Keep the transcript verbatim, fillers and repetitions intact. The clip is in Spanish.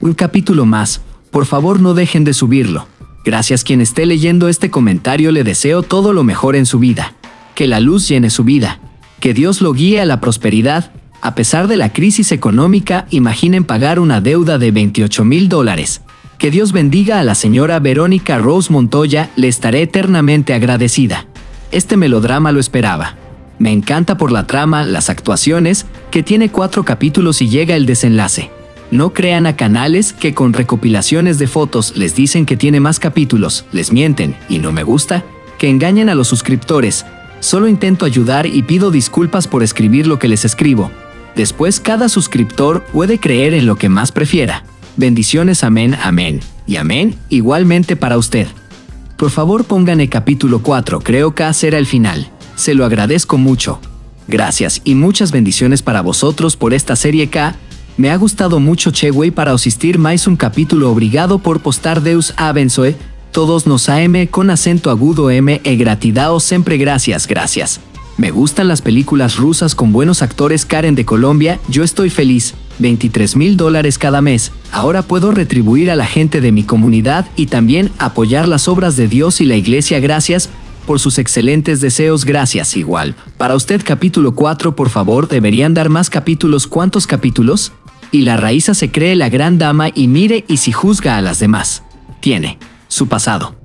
Un capítulo más, por favor no dejen de subirlo. Gracias quien esté leyendo este comentario, le deseo todo lo mejor en su vida. Que la luz llene su vida. Que Dios lo guíe a la prosperidad. A pesar de la crisis económica, imaginen pagar una deuda de veintiocho mil dólares. Que Dios bendiga a la señora Verónica Rose Montoya, le estaré eternamente agradecida. Este melodrama lo esperaba. Me encanta por la trama, las actuaciones, que tiene cuatro capítulos y llega el desenlace. No crean a canales que con recopilaciones de fotos les dicen que tiene más capítulos, les mienten, y no me gusta, que engañen a los suscriptores. Solo intento ayudar y pido disculpas por escribir lo que les escribo. Después cada suscriptor puede creer en lo que más prefiera. Bendiciones, amén, amén, y amén, igualmente para usted. Por favor pongan el capítulo cuatro, creo que será el final. Se lo agradezco mucho. Gracias y muchas bendiciones para vosotros por esta serie K. Me ha gustado mucho Cheway para asistir más un capítulo obrigado por postar Deus abençoe, todos nos am con acento agudo m e gratidao siempre gracias gracias. Me gustan las películas rusas con buenos actores. Karen de Colombia, yo estoy feliz, veintitrés mil dólares cada mes, ahora puedo retribuir a la gente de mi comunidad y también apoyar las obras de Dios y la iglesia. Gracias por sus excelentes deseos, gracias igual. Para usted capítulo cuatro, por favor deberían dar más capítulos. ¿Cuántos capítulos? Y la raíza se cree la gran dama y mire y si juzga a las demás. Tiene su pasado.